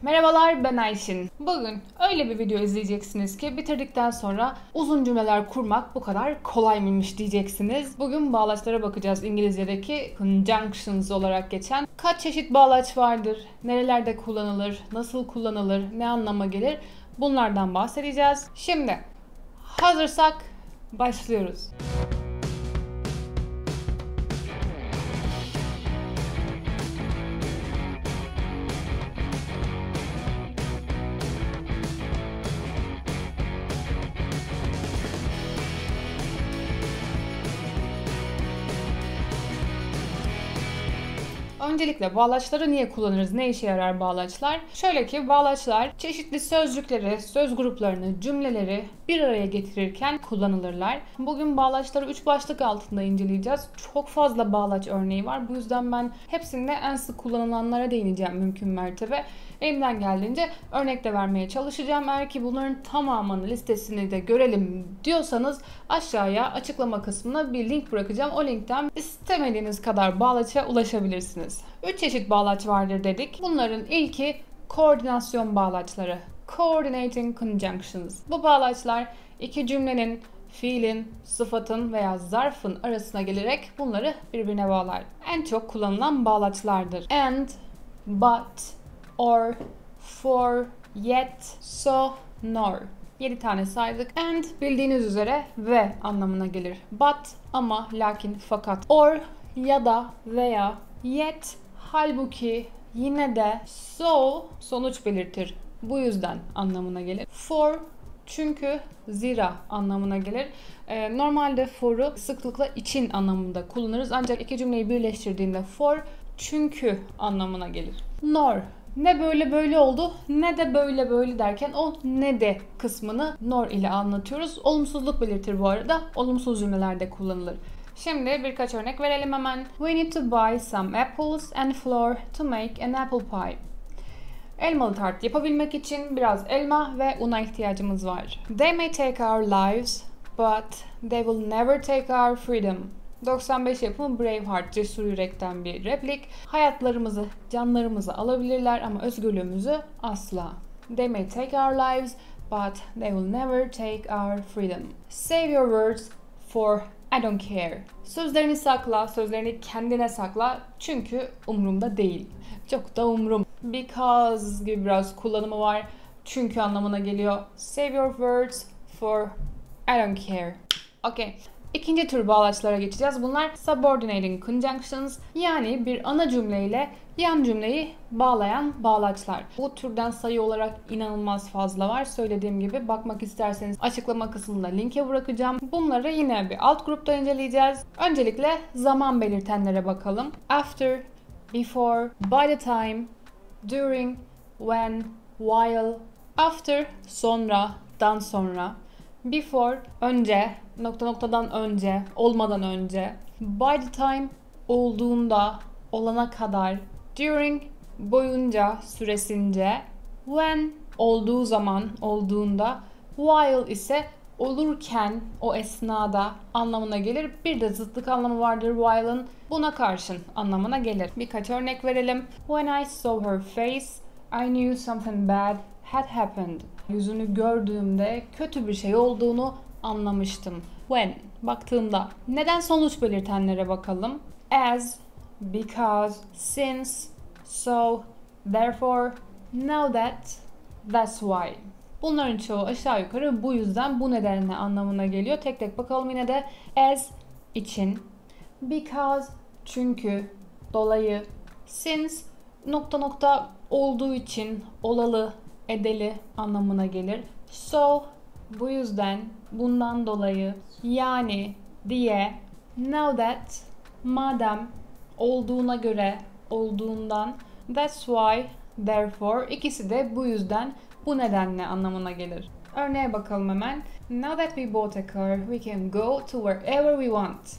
Merhabalar, ben Ayşin. Bugün öyle bir video izleyeceksiniz ki bitirdikten sonra uzun cümleler kurmak bu kadar kolay mıymış diyeceksiniz. Bugün bağlaçlara bakacağız. İngilizce'deki conjunctions olarak geçen. Kaç çeşit bağlaç vardır? Nerelerde kullanılır? Nasıl kullanılır? Ne anlama gelir? Bunlardan bahsedeceğiz. Şimdi hazırsak başlıyoruz. Öncelikle bağlaçları niye kullanırız? Ne işe yarar bağlaçlar? Şöyle ki bağlaçlar çeşitli sözcükleri, söz gruplarını, cümleleri bir araya getirirken kullanılırlar. Bugün bağlaçları 3 başlık altında inceleyeceğiz. Çok fazla bağlaç örneği var. Bu yüzden ben hepsinde en sık kullanılanlara değineceğim mümkün mertebe. Elimden geldiğince örnek de vermeye çalışacağım. Eğer ki bunların tamamını, listesini de görelim diyorsanız aşağıya açıklama kısmına bir link bırakacağım. O linkten istemediğiniz kadar bağlaça ulaşabilirsiniz. 3 çeşit bağlaç vardır dedik. Bunların ilki koordinasyon bağlaçları. Coordinating conjunctions. Bu bağlaçlar iki cümlenin, fiilin, sıfatın veya zarfın arasına gelerek bunları birbirine bağlar. En çok kullanılan bağlaçlardır. And, but, or, for, yet, so, nor. 7 tane saydık. And bildiğiniz üzere ve anlamına gelir. But ama, lakin, fakat. Or ya da veya. Yet halbuki, yine de. So sonuç belirtir. Bu yüzden anlamına gelir. For çünkü, zira anlamına gelir. Normalde for'u sıklıkla için anlamında kullanırız. Ancak iki cümleyi birleştirdiğinde for çünkü anlamına gelir. Nor ne böyle böyle oldu ne de böyle böyle derken o ne de kısmını nor ile anlatıyoruz. Olumsuzluk belirtir bu arada. Olumsuz cümlelerde kullanılır. Şimdi birkaç örnek verelim hemen. We need to buy some apples and flour to make an apple pie. Elmalı tart yapabilmek için biraz elma ve una ihtiyacımız var. They may take our lives, but they will never take our freedom. 95 yapımı Braveheart, Cesur Yürek'ten bir replik. Hayatlarımızı, canlarımızı alabilirler ama özgürlüğümüzü asla. They may take our lives, but they will never take our freedom. Save your words for I don't care. Sözlerini sakla, sözlerini kendine sakla çünkü umurumda değil. Çok da umurum. Because gibi biraz kullanımı var. Çünkü anlamına geliyor. Save your words for I don't care. Okay. İkinci tür bağlaçlara geçeceğiz. Bunlar subordinating conjunctions, yani bir ana cümleyle yan cümleyi bağlayan bağlaçlar. Bu türden sayı olarak inanılmaz fazla var. Söylediğim gibi bakmak isterseniz açıklama kısmında linke bırakacağım. Bunları yine bir alt grupta inceleyeceğiz. Öncelikle zaman belirtenlere bakalım. After, before, by the time, during, when, while. After, sonra, dan sonra. Before, önce, nokta noktadan önce, olmadan önce. By the time, olduğunda, olana kadar. During, boyunca, süresince. When, olduğu zaman, olduğunda. While ise olurken, o esnada anlamına gelir. Bir de zıtlık anlamı vardır while'ın. Buna karşın anlamına gelir. Birkaç örnek verelim. When I saw her face, I knew something bad had happened. Yüzünü gördüğümde kötü bir şey olduğunu anlamıştım. When, baktığımda. Neden sonuç belirtenlere bakalım. As, because, since, so, therefore, now that, that's why. Bunların çoğu aşağı yukarı bu yüzden, bu nedenle anlamına geliyor. Tek tek bakalım yine de. As, için. Because, çünkü, dolayı. Since, nokta nokta olduğu için, olalı, edeli anlamına gelir. So, bu yüzden, bundan dolayı, yani, diye. Now that, madem, olduğuna göre, olduğundan. That's why, therefore. İkisi de bu yüzden, bu nedenle anlamına gelir. Örneğe bakalım hemen. Now that we bought a car, we can go to wherever we want.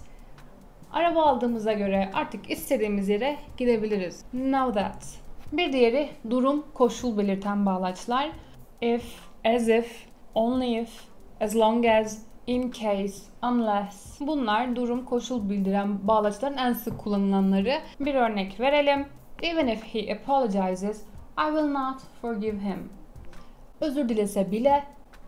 Araba aldığımıza göre artık istediğimiz yere gidebiliriz. Now that. Bir diğeri durum, koşul belirten bağlaçlar. If, as if, only if, as long as, in case, unless. Bunlar durum, koşul bildiren bağlaçların en sık kullanılanları. Bir örnek verelim. Even if he apologizes, I will not forgive him. Özür dilese bile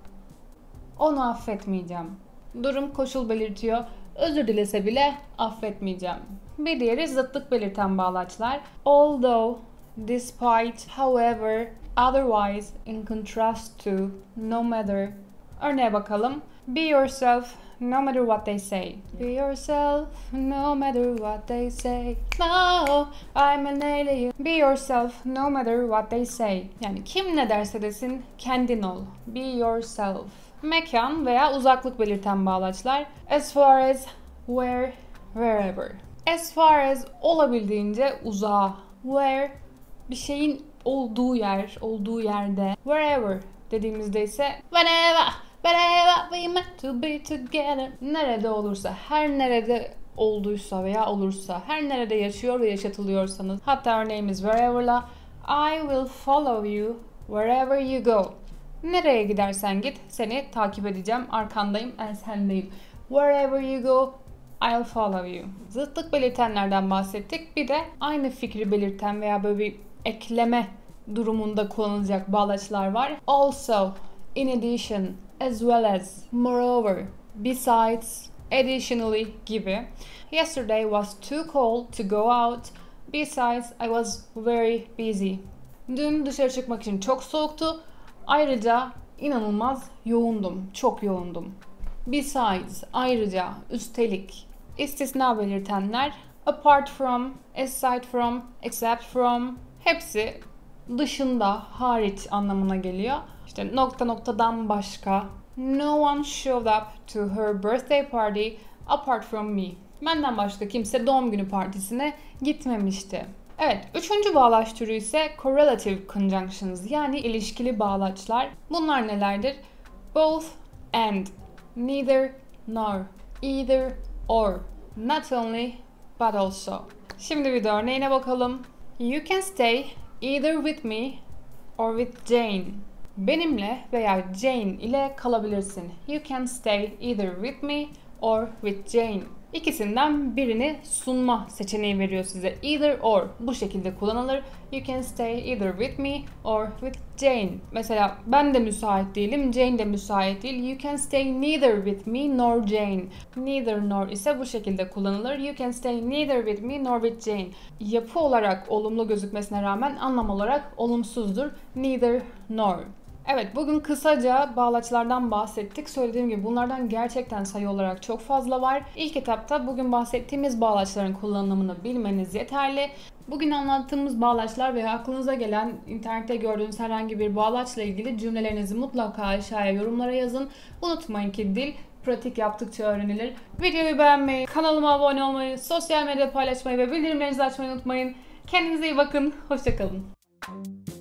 onu affetmeyeceğim. Durum koşul belirtiyor. Özür dilese bile affetmeyeceğim. Bir diğeri zıtlık belirten bağlaçlar. Although, despite, however, otherwise, in contrast to, no matter. Örneğe bakalım. Be yourself, no matter what they say. Be yourself, no matter what they say. No, I'm an alien. Be yourself, no matter what they say. Yani kim ne derse desin, kendin ol. Be yourself. Mekan veya uzaklık belirten bağlaçlar. As far as, where, wherever. As far as olabildiğince uzağa. Where, bir şeyin olduğu yer, olduğu yerde. Wherever dediğimizde ise whenever, wherever we meant to be together. Nerede olursa, her nerede olduysa veya olursa, her nerede yaşıyor ve yaşatılıyorsanız. Hatta örneğimiz wherever'la I will follow you wherever you go. Nereye gidersen git, seni takip edeceğim, arkandayım, ensendeyim. Wherever you go, I'll follow you. Zıtlık belirtenlerden bahsettik. Bir de aynı fikri belirten veya böyle bir ekleme durumunda kullanılacak bağlaçlar var. Also, in addition, as well as, moreover, besides, additionally gibi. Yesterday was too cold to go out. Besides, I was very busy. Dün dışarı çıkmak için çok soğuktu. Ayrıca inanılmaz yoğundum, çok yoğundum. Besides, ayrıca, üstelik. İstisna belirtenler apart from, aside from, except from hepsi dışında, hariç anlamına geliyor. İşte nokta noktadan başka. No one showed up to her birthday party apart from me. Benden başka kimse doğum günü partisine gitmemişti. Evet, üçüncü bağlaç türü ise correlative conjunctions yani ilişkili bağlaçlar. Bunlar nelerdir? Both and, neither nor, either or, not only but also. Şimdi bir de örneğine bakalım. You can stay either with me or with Jane. Benimle veya Jane ile kalabilirsin. You can stay either with me or with Jane. İkisinden birini sunma seçeneği veriyor size. Either or bu şekilde kullanılır. You can stay either with me or with Jane. Mesela ben de müsait değilim, Jane de müsait değil. You can stay neither with me nor Jane. Neither nor ise bu şekilde kullanılır. You can stay neither with me nor with Jane. Yapı olarak olumlu gözükmesine rağmen anlam olarak olumsuzdur. Neither nor. Evet, bugün kısaca bağlaçlardan bahsettik. Söylediğim gibi bunlardan gerçekten sayı olarak çok fazla var. İlk etapta bugün bahsettiğimiz bağlaçların kullanımını bilmeniz yeterli. Bugün anlattığımız bağlaçlar veya aklınıza gelen internette gördüğünüz herhangi bir bağlaçla ilgili cümlelerinizi mutlaka aşağıya yorumlara yazın. Unutmayın ki dil pratik yaptıkça öğrenilir. Videoyu beğenmeyi, kanalıma abone olmayı, sosyal medyada paylaşmayı ve bildirimlerinizi açmayı unutmayın. Kendinize iyi bakın, hoşça kalın.